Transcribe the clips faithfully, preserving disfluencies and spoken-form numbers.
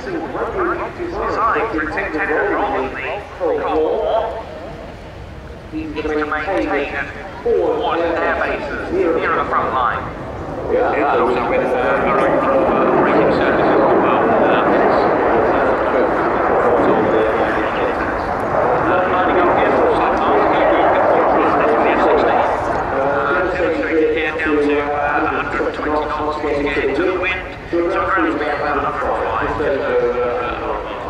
designed to protect temporarily Cold War, is to maintain forward air bases near the front line. Yeah, and also with uh, braking services as well. Lining up here for sidearms, the F sixteen. Demonstrated here down to uh, one hundred twenty knots once again into the wind, so apparently we have about one hundred five.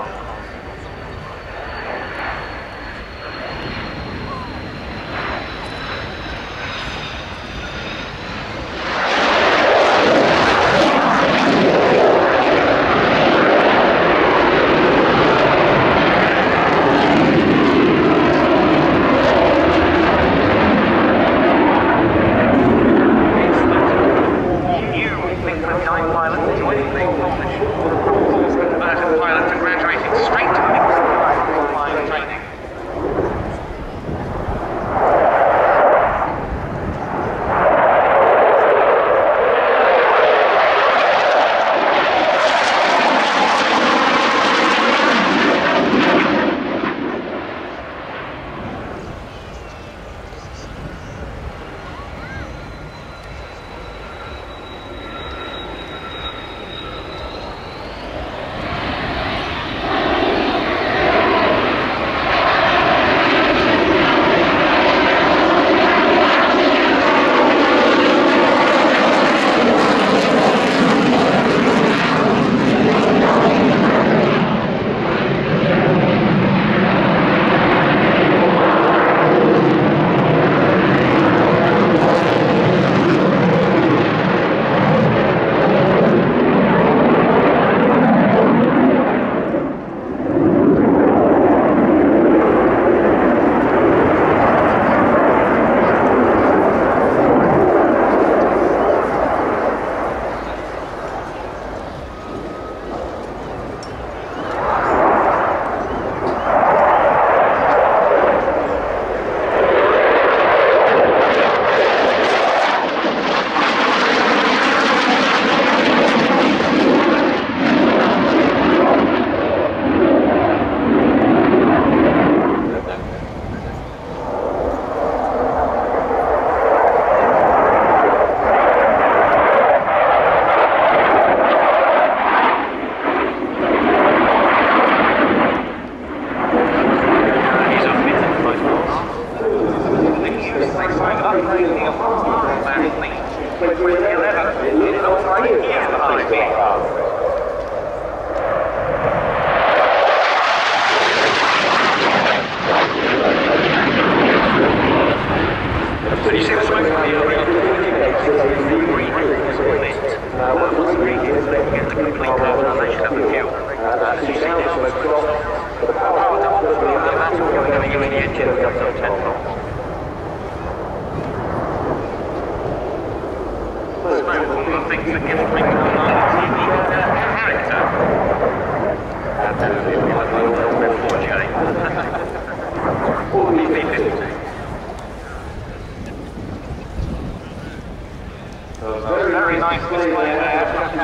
Very nice display there,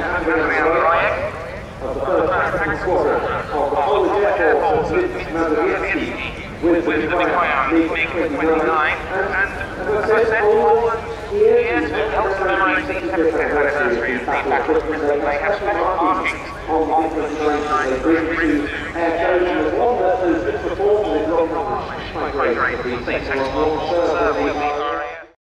of the first tank squadron of the Polish Air Force Mig with the Mikoyan MiG twenty-nine, and as I said, here to help celebrate the seventieth anniversary of the battle, they have special markings on the twenty-nine bridge air shows as one that has been performed with rock. Great, great, these tanks will serve with the